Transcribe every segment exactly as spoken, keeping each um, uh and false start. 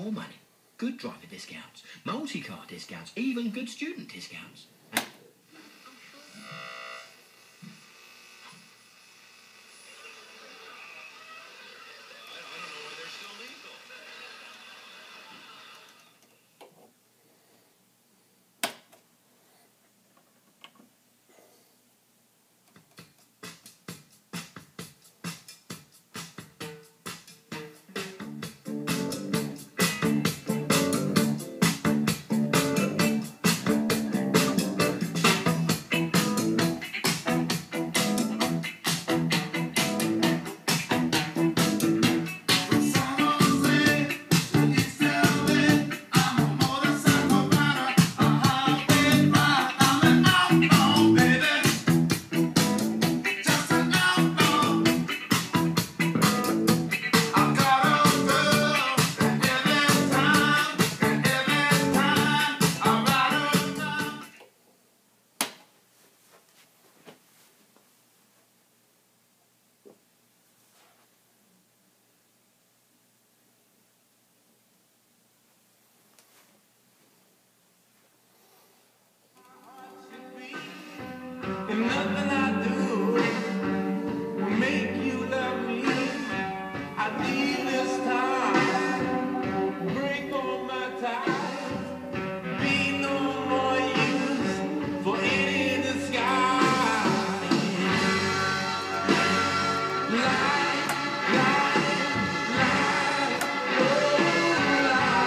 more money, good driver discounts, multi-car discounts, even good student discounts. And nothing I do will make you love me. I need this time, break all my ties, be no more use for any disguise. Lie, lie, lie, oh,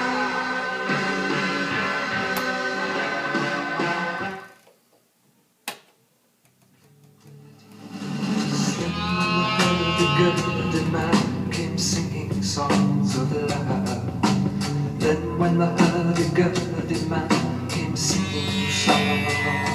The good man came singing songs of love. Then when the hurdy-gurdy man came singing songs of love.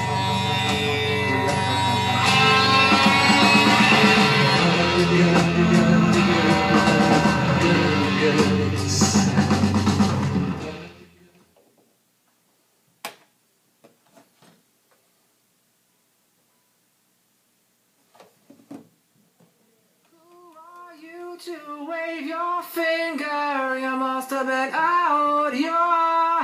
to wave your finger, you must have been out your